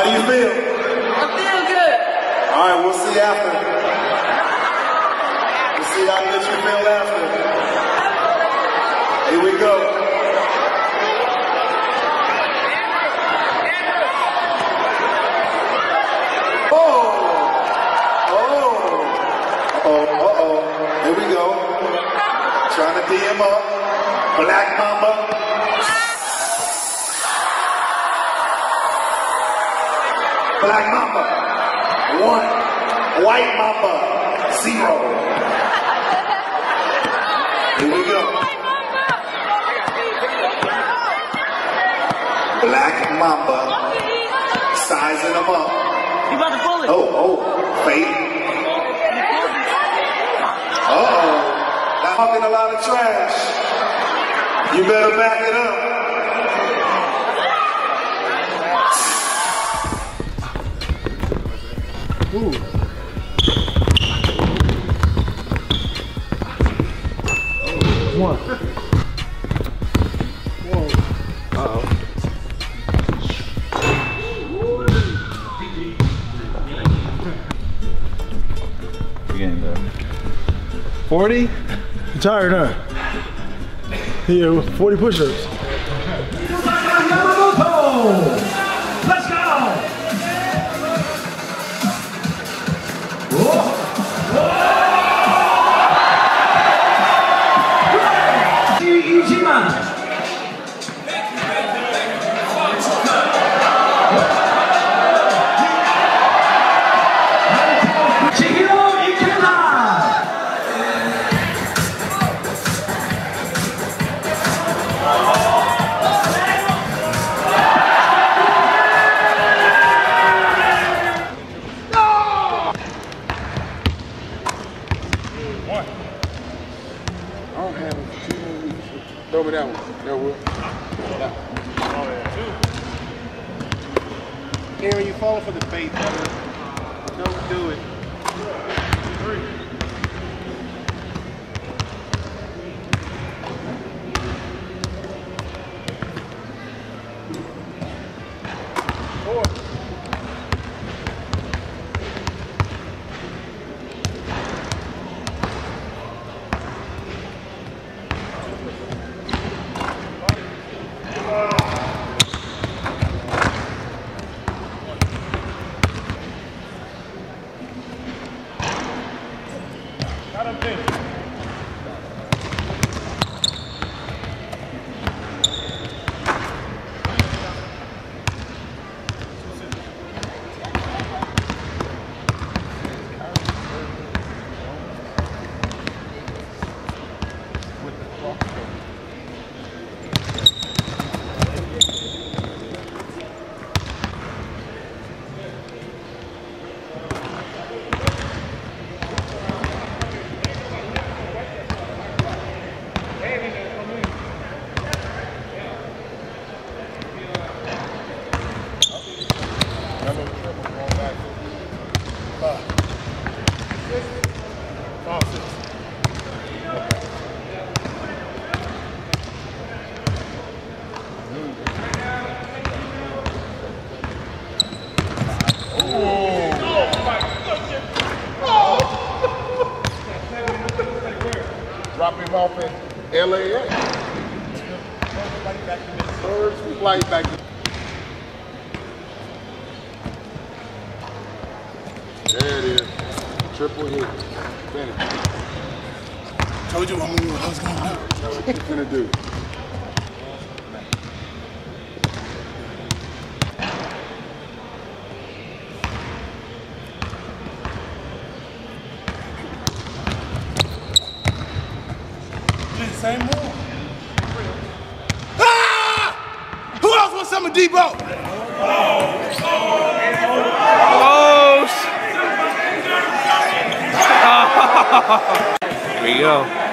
do you feel? I feel good. All right, we'll see after. We'll see how good you feel after. Here we go. Here we go. Trying to D him up. Black Mamba. Black Mamba. 1. White Mamba. 0. Here we go. Black Mamba. Sizing them up. You about to pull it? Oh, fake. Uh-oh. That's talking a lot of trash. You better back it up. Ooh. One. Whoa. Uh-oh. Again, though. 40? You tired, huh? Yeah, 40 push-ups. Let's go! Easy man. Throw me that one. There, Will. Aaron, you falling for the bait, brother. Don't do it. 3. Drop him off at LAX. First flight back to there it is. Triple hit. Finish. Told you what I was going to do. What you gonna do? Same move. Ah! Who else wants some of Debo? Here we go.